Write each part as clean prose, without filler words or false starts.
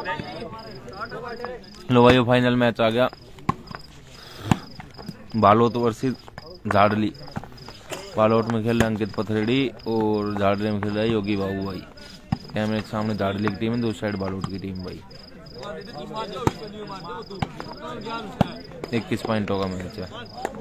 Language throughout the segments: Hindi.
लो भाई फाइनल मैच आ गया, बालोत वर्सेस झाड़ली। बालोट में खेल रहे अंकित पथरेड़ी और झाड़ली में खेल रहा है योगी बाबू भाई। कैमरे के सामने झाड़ली की टीम है, दूसरी साइड बालोट की टीम भाई। 21 पॉइंटों का मैच है।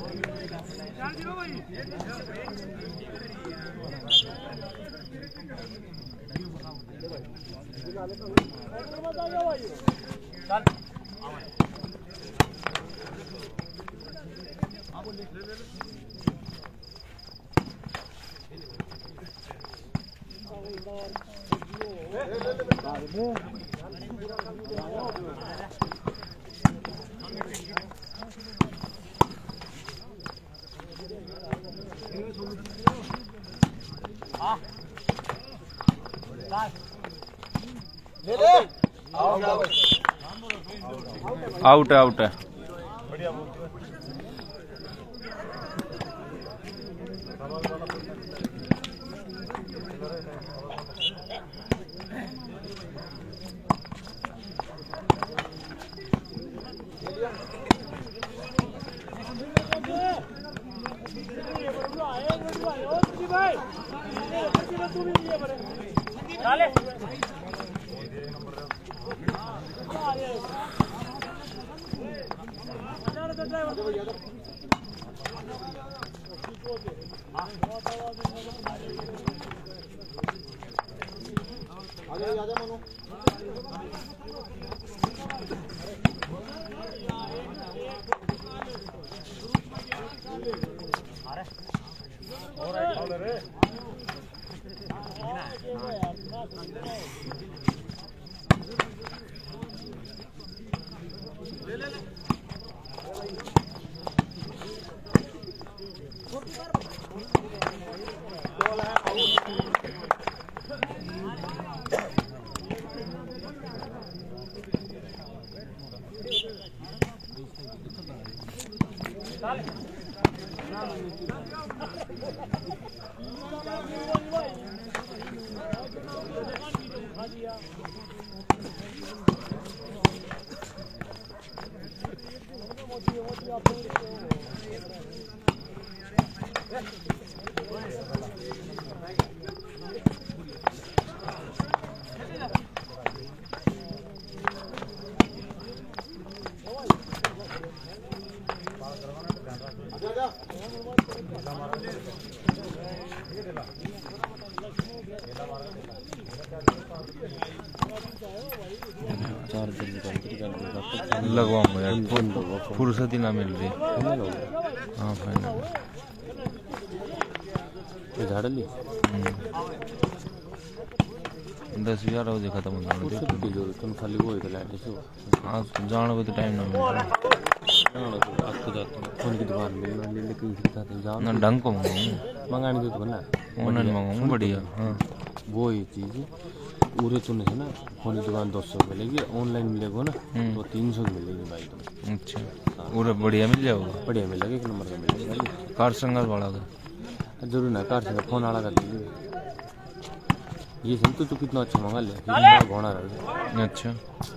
आउट है, आउट है। लगवाऊंगा यार, फुर्सत ही ना मिल रही। हाँ फाइनल झाड़ली 10-11 बजे खत्म हो जाना। खाली वो हाँ जाने को तो टाइम ना मिल रहा। फोन की दुकान ना ढंग को मंगाने दे तो ना ऑनलाइन मंगाऊंगा बढ़िया। हाँ वो ही चीज़ पूरे चुने है ना, फोन की दुकान 200 मिलेगी, ऑनलाइन मिलेगा ना तो 300 की मिलेगी भाई तुम। अच्छा पूरा बढ़िया मिल जाएगा, बढ़िया मिलेगा, एक नंबर का मिलेगा। कार संघर्ष वाला का जरूर ना, कार संघर्ष फोन वाला कर दीजिए। ये सब तो कितना अच्छा मंगा ले घोड़ा रहा। अच्छा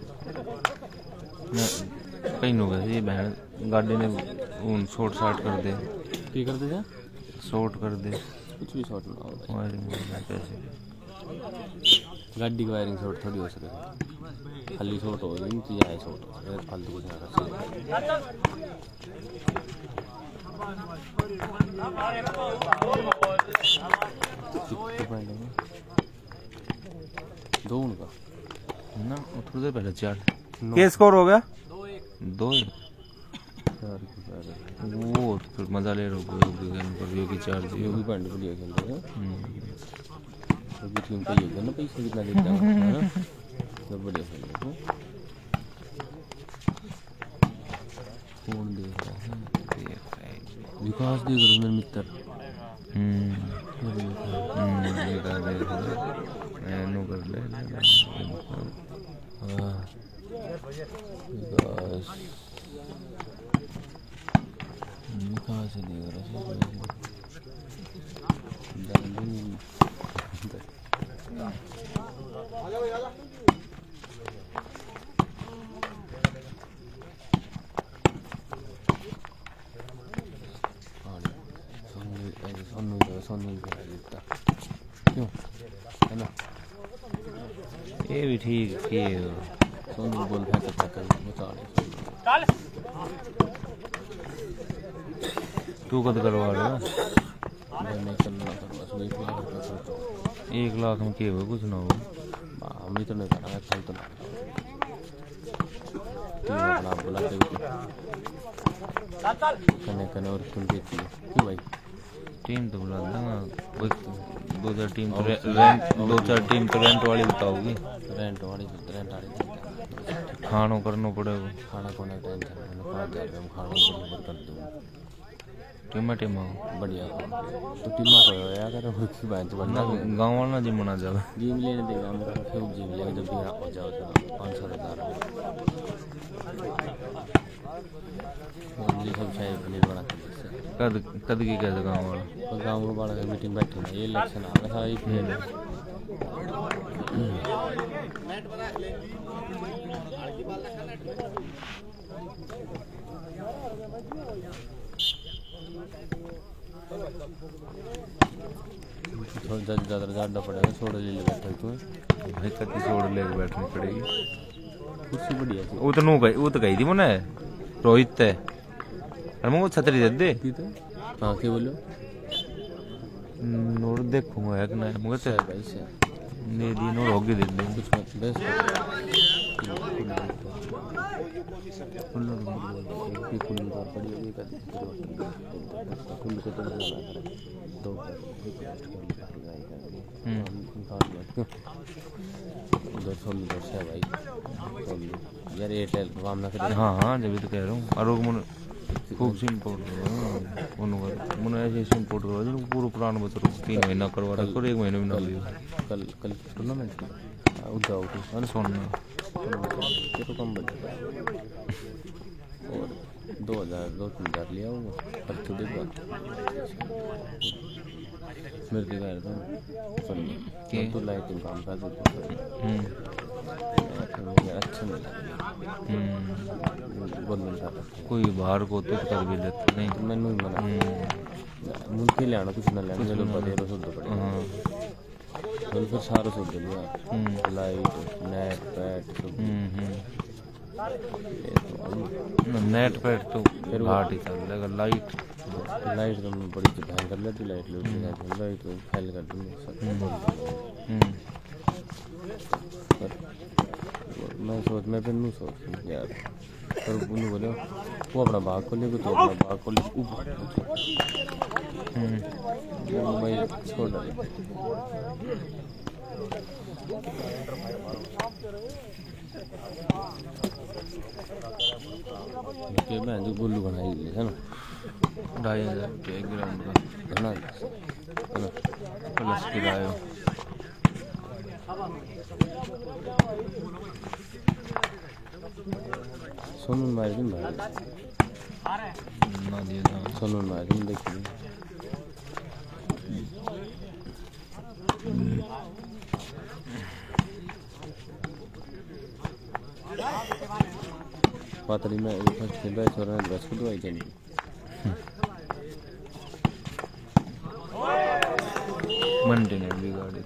कहीं लोग ये बहन गाड़ी ने शॉर्ट शार्ट कर दे, क्या कर दे, शॉर्ट कर दे, कुछ भी शॉर्ट ना वायरिंग कैसे गाड़ी की वायरिंग शॉर्ट थोड़ी हो सके, खाली शॉर्ट हो इनकी है शॉर्ट फालतू कुछ ना कर। दो उनका ना थोड़ी देर पहले 4 क्या स्कोर हो गया 2-1। वो फिर मजा ले रहा हूँ योगी 4 योगी पॉइंट बढ़िया खेल रहे हैं। योगी टीम का योगी ना पैसा कितना देता है ना, सब बढ़िया खेल रहे हैं। कौन देख रहा है, विकास देख रहा हूँ मेरे मित्र। कहाँ से देख रहा है ठीक है सोनू बोल फेंका बता तू कद करवा रहा नहीं करना बस 1 लाख में क्या हो कुछ ना हो हम भी तो नहीं करा कल तो अपना बोला कने और खुल देती है क्यों भाई टीम तो बुला देंगे 2-4 टीम तो रेंट 2-4 टीम तो रेंट वाली बताओगी रेंट वाली खाना करना पड़ेगा खाना कोने टेंशन मैंने 5000 में खाना बराबर कर दूंगा टीमा बढ़िया तो टीमा को यार अगर हो की बात बनना गांव वाला जिम बना जाएगा जिम लेने देगा हम फिर जिम लेके जब भी हो जाओ तो 500,000 ये सब शायद पनीर बना के कद की कहते गांव को बड़ा मीटिंग बैठी है ये इलेक्शन आ रहा है फिर थोड़ा ज़्यादा पड़ेगा छोड़ ले बैठे तू भाई कति छोड़ ले बैठनी पड़ेगी कुर्सी बढ़िया थी वो तो गई थी मुने रोहित है अरे मुझे छतरी दे हाँ क्या बोलो नोट देखूंगा यार ना मुझे से भाई से दे दी नोट होगी दे दे कुछ मत बस कुल तो पड़ी होगी कुल को तो दो उधर सोलू से भाई सोलू यार एयरटेल काम ना करे हाँ जब तो कह रहा हूँ और मुझे खूब सिम पोर्ट करो मुझे ऐसे सिम पोर्ट करो जो पूरा पुराना बच्चा 3 महीना करवा रहा है 1 महीने में ना लियो कल टूर्नामेंट उधर आउट सोना तो कम बचा और 2,000 लिया होगा पर थोड़ी बात मेरे के घर तो तो लाइटिंग काम कर देते अच्छा नहीं लगा कोई बाहर को तो कर भी लेता नहीं मैंने मना मुझे लेना कुछ ना लेना चलो बड़े सोचो पड़े फिर सारा सोच लिया light net pad net pad तो फिर घाट ही चल जाएगा लाइट तो मैं बड़ी भयंकर लेती लाइट तो फैल कर दूँगी मैं फिर नहीं सोच यार पर उन्हें बोले वो अपना भाग को ले तो अपना भाग को ले मैं छोड़ के मैं जो गुल्लू बनाई है ना 2,500 रुपये ग्राउंड का है ना प्लस किराया सोनू मार दिन भाई ना दिया था सोनू मार दिन देखिए पातरी में फर्स्ट खेल रहा है छोरा ने बस को दवाई चली मंडे ने भी गाड़ी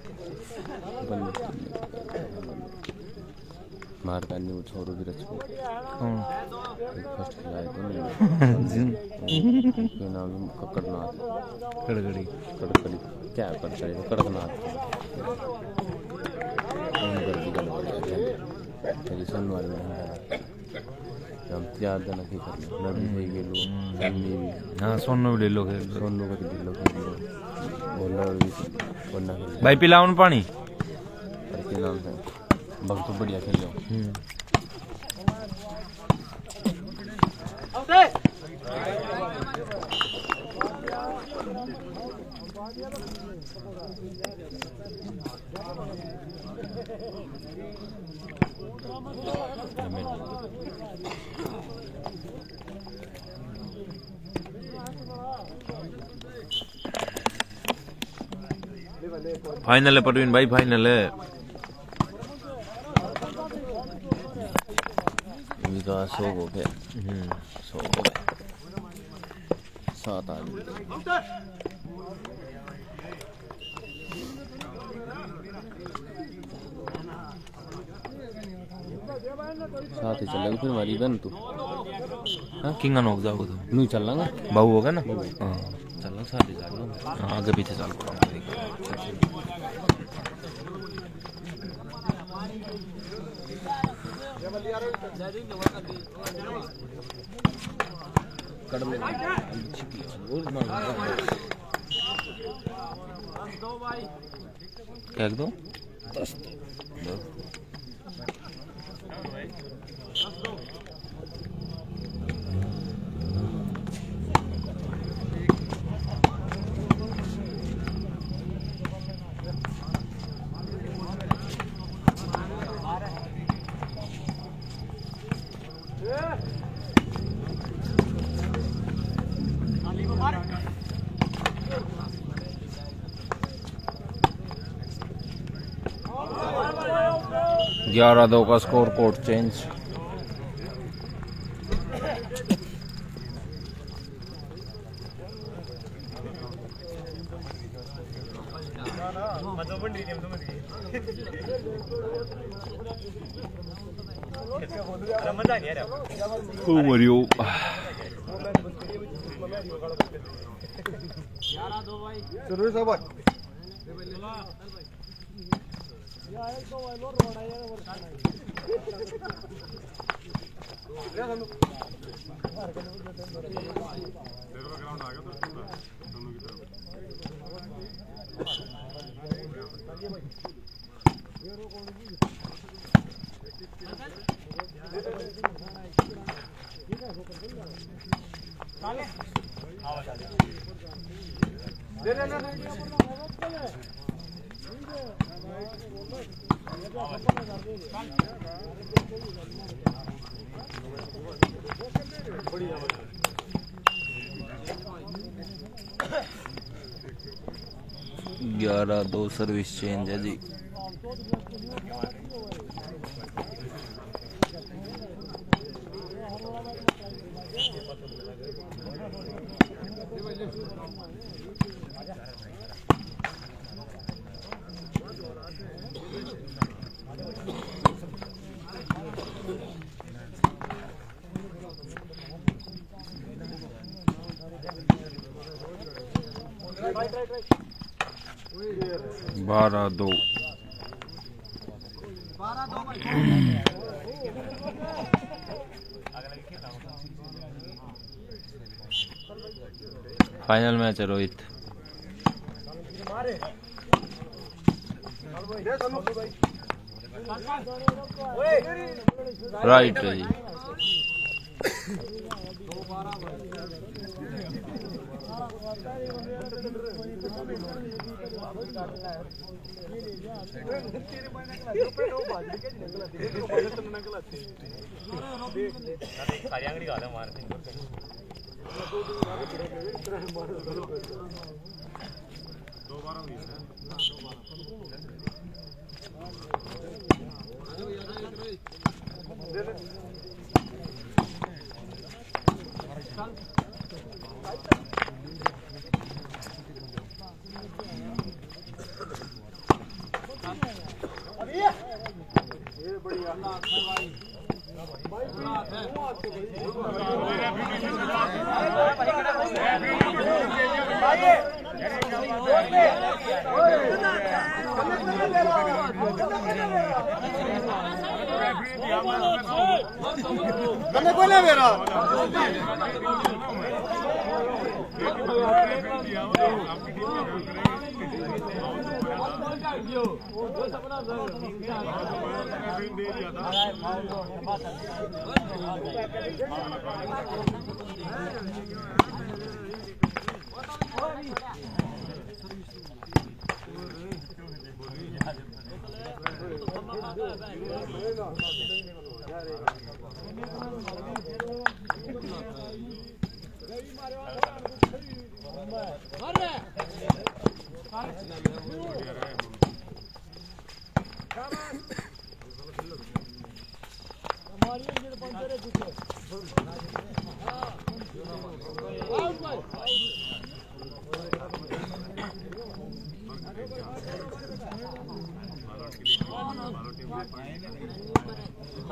मार करनी वो छोरो भी रच को कौन फर्स्ट खिलाए तो जिन के नाम कड़कनाथ कड़कड़ी क्या कड़कड़ी कड़कनाथ कौन कर दी गल तेरी सुन वाले हम याद देना की करना नबी भाई के लोग अन्नी भी हाँ सोनू भी ले लो खेल सोनू को दिल लो बोला भी वरना भाई पिलाओ न पानी के नाम है बहुत बढ़िया खेल लो फाइनल है परवीन भाई फाइनल है विकास हो गया 7 आदमी साथ ही चलेगा फिर हमारी बहन तू किंग नोक जाओगे तुम नहीं चल लांगा बाबू होगा ना हाँ चलना साथ ही चल आगे पीछे चल पड़ा क्या दो 11-2 का स्कोर कोड चेंज। मरियो ग्यारह 2 सर्विस चेंज है जी। बारह दो फाइनल मैच है रोहित। राइट है जी।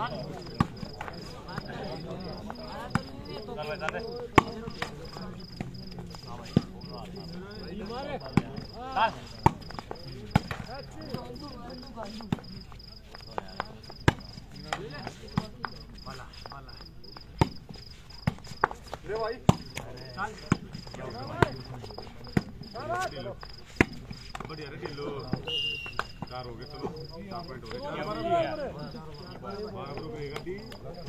बढ़िया रे ढिल्लो 4 हो गए चलो 4 पॉइंट हो गए 12 ग्रुप रहेगा दी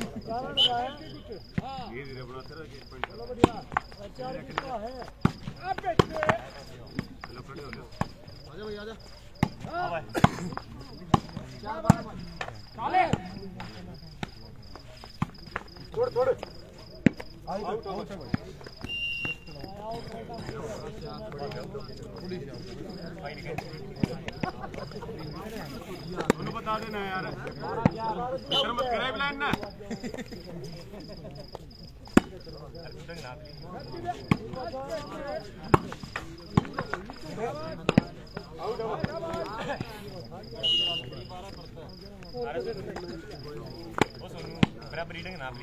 ये धीरे बनाते रहो 1 पॉइंट चलो बढ़िया अच्छा है अब बैठे चलो खड़े हो लो आजा भाई आजा हां भाई चाले छोड़ छोड़ आउट आउट है भाई बता देना यार मत कराए प्लान ना बराबर रीडिंग ना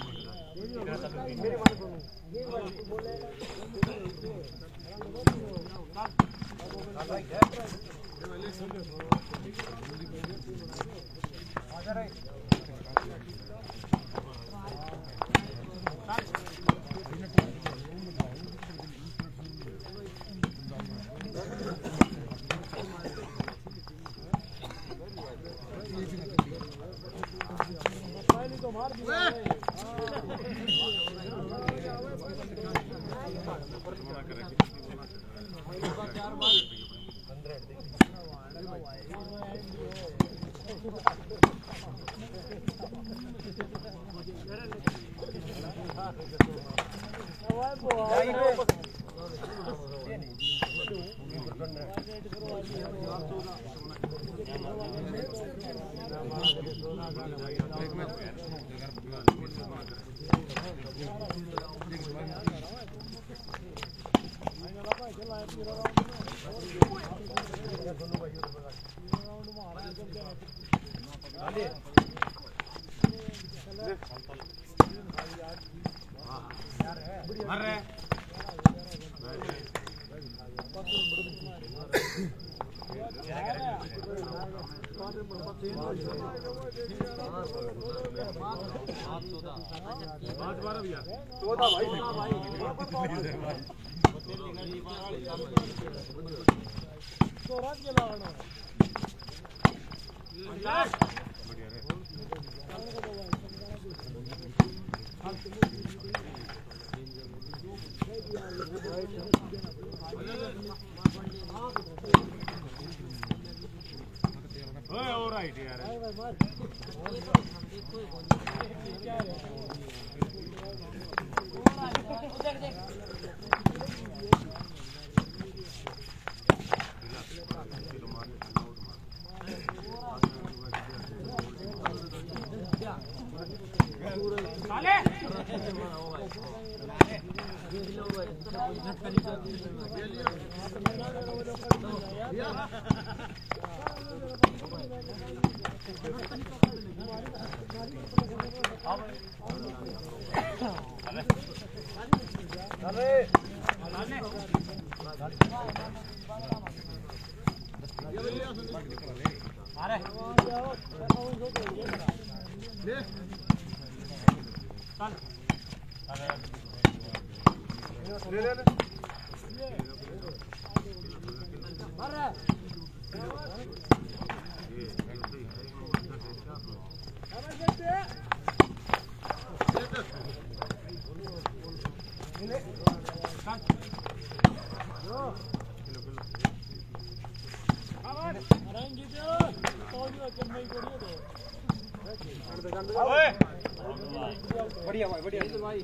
बढ़िया भाई बढ़िया भाई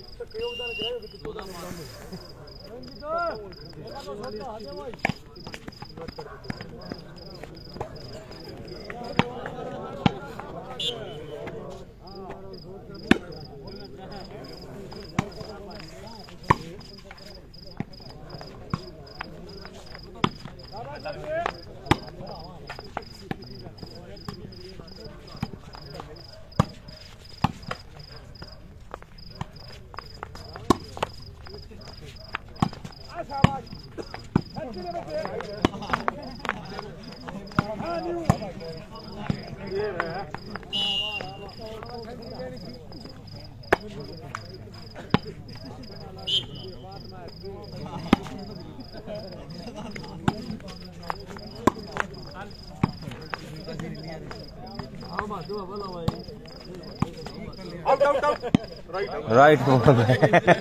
राइट बोल रहे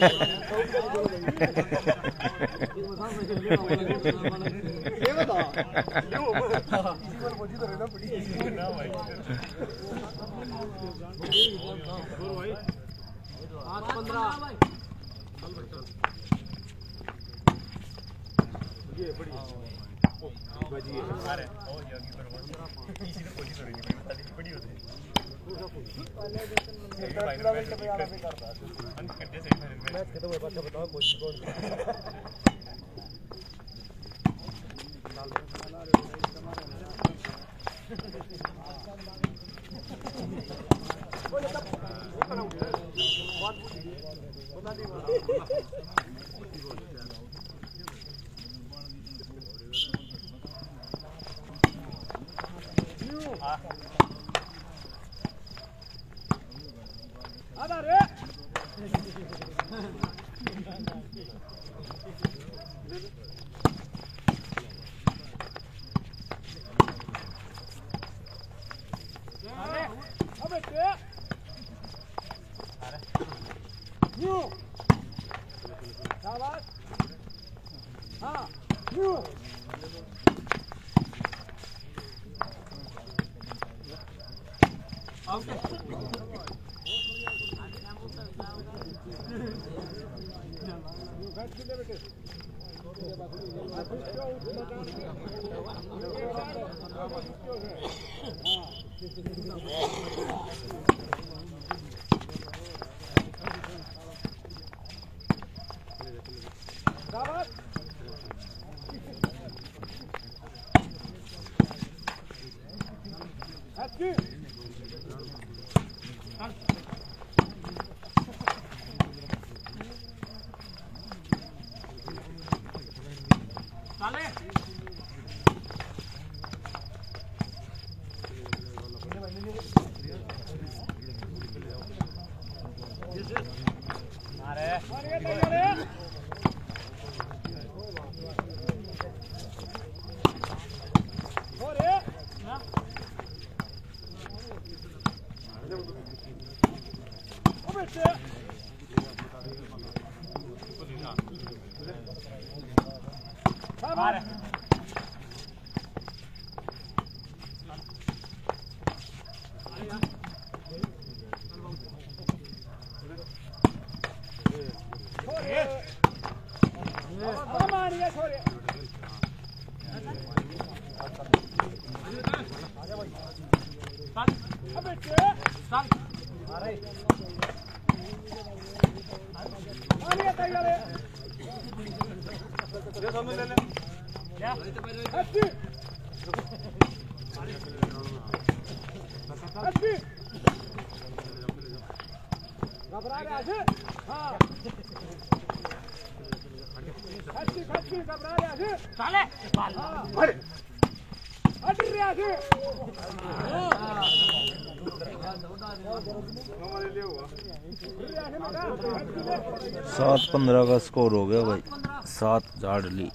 सात 15 का स्कोर हो गया भाई। 7 झाड़ ली।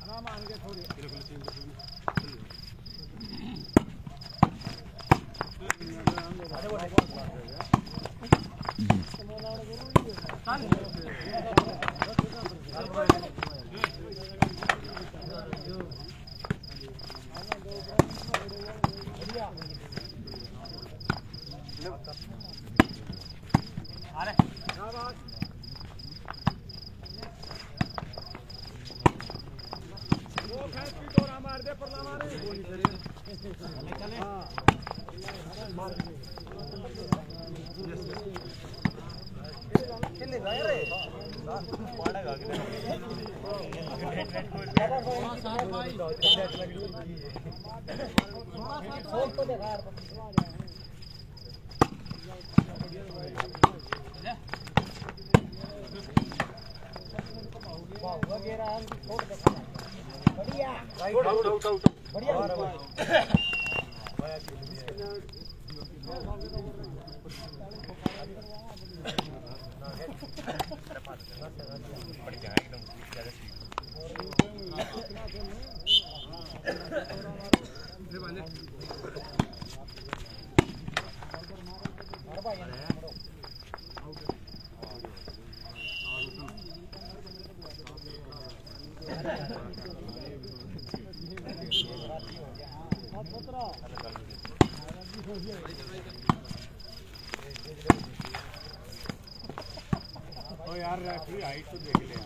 यार रेफरी हाइट तो देख ले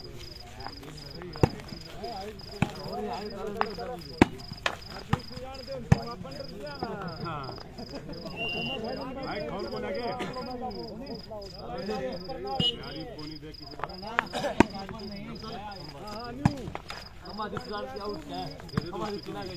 हाइट कौन को लगे यारी कोनी दे किसी हमारी फिलहाल की आउट है हमारी फिलहाल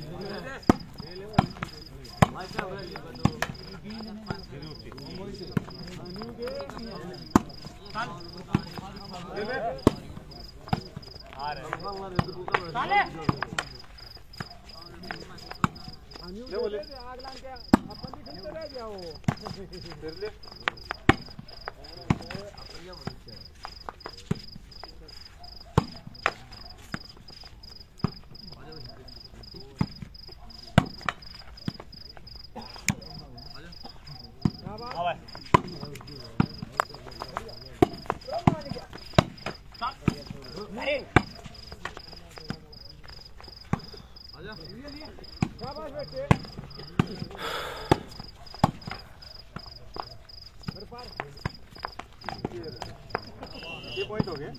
ये पॉइंट हो गए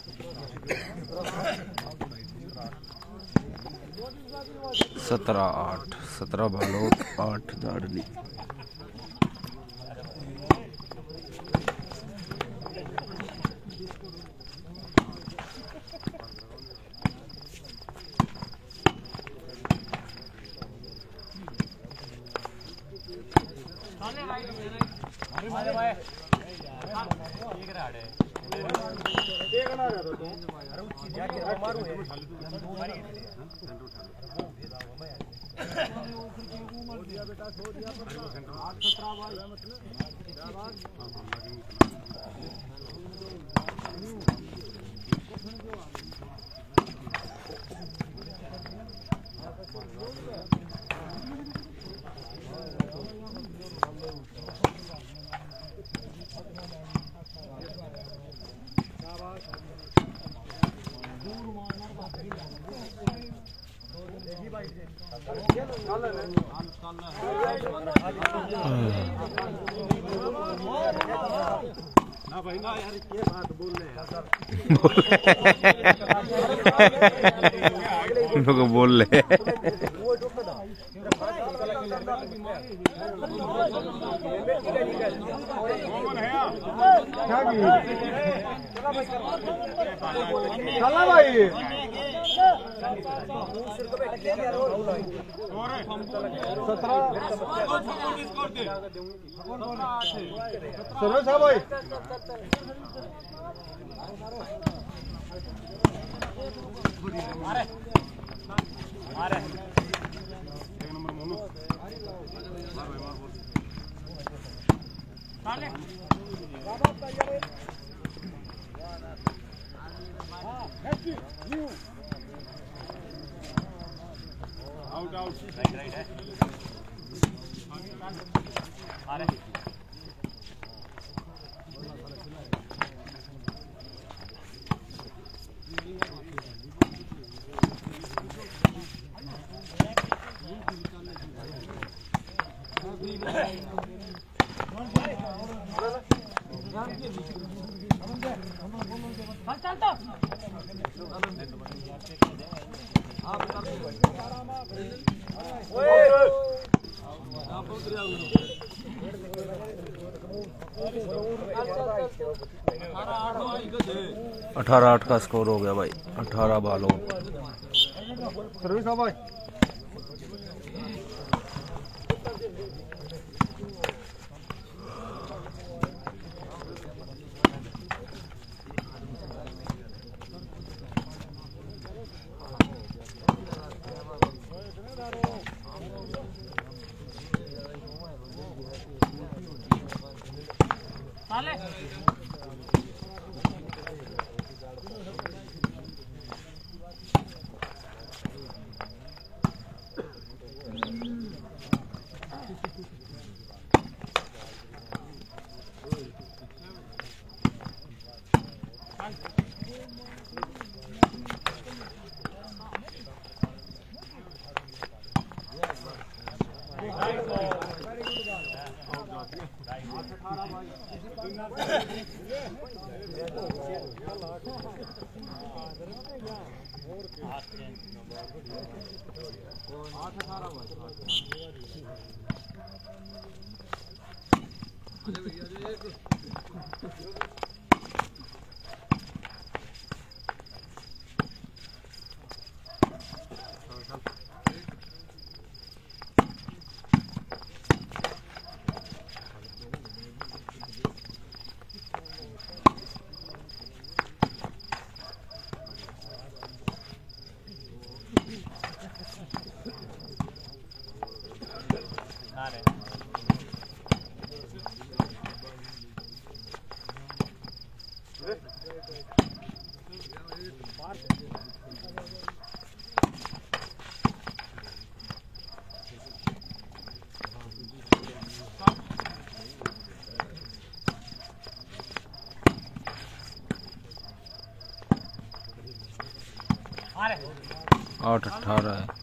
17-8 17 बालोत 8 दाड़ली ना भाई ना यार ये बात बोल रहे उन लोग बोल ले चला भाई 17 भाई नंबर मोनू अठारह 8 का स्कोर हो गया भाई, 18 बालों। भाई 8-18 है।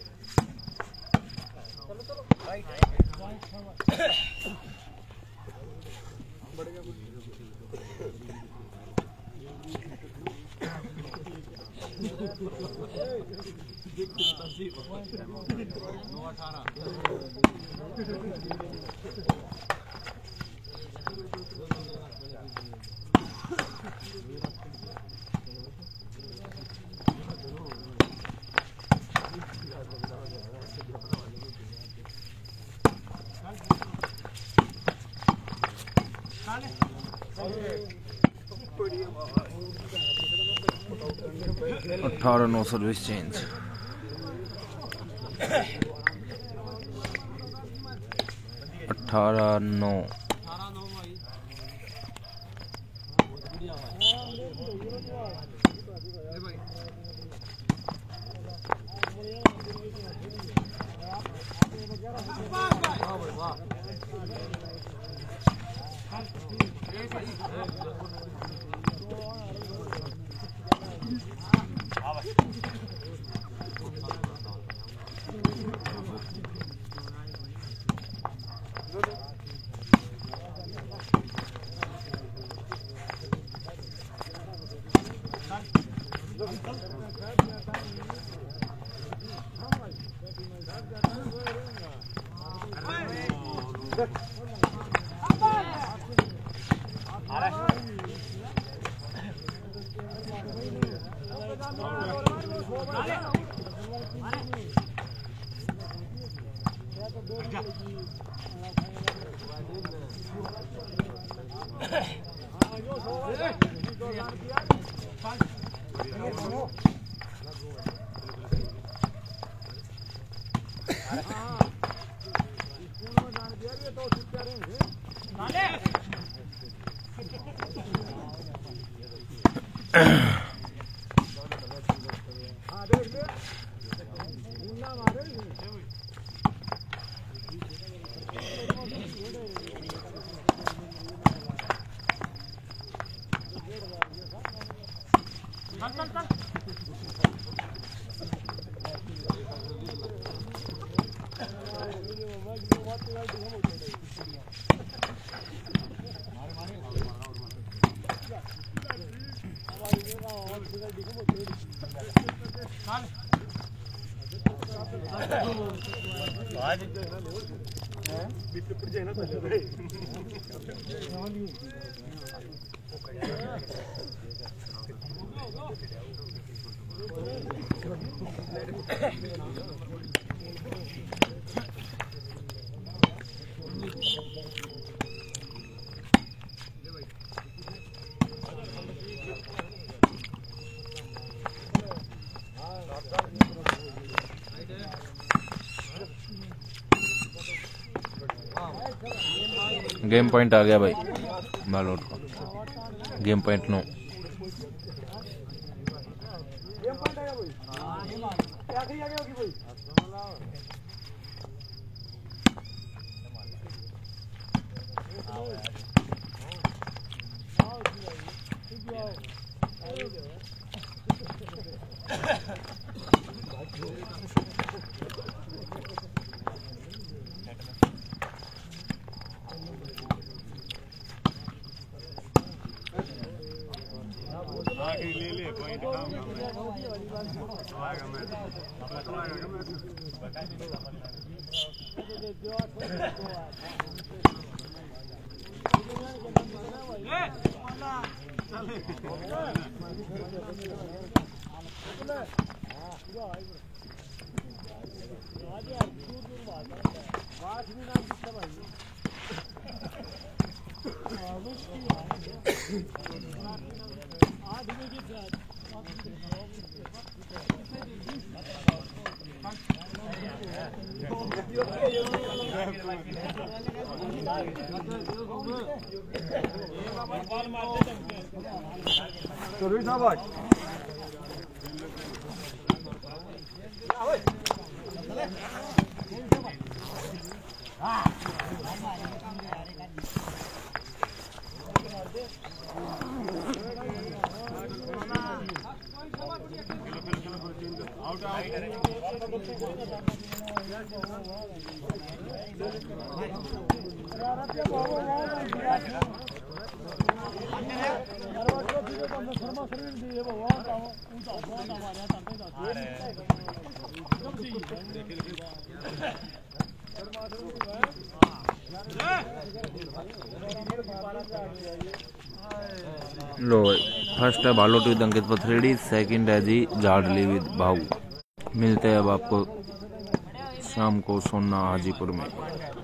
अठारह 9 सर्विस चेंज। 18-9। हाँ देख ले, मुन्ना मारे गेम पॉइंट आ गया भाई बालोट का। Game point 9। ले पॉइंट लो फर्स्ट है भालोट विद अंकित पथरेड़ी, सेकंड है जी जाडली विद भाऊ। मिलते हैं अब आपको शाम को सोना हाजीपुर में।